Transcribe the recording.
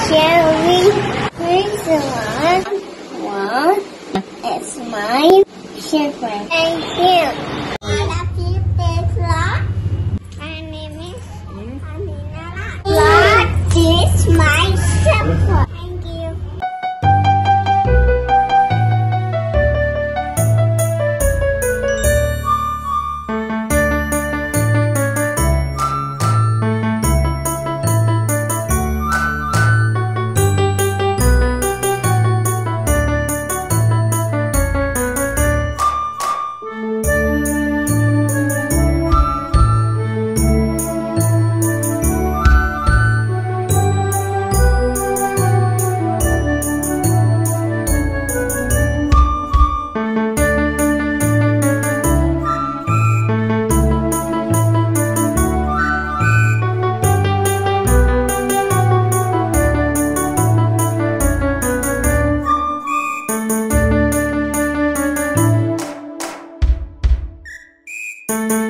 Shall we raise the one? Well, it's my shepherd. Thank you. I love you, big lot. My name is Amina. Lot is my shepherd. Thank you. Thank you.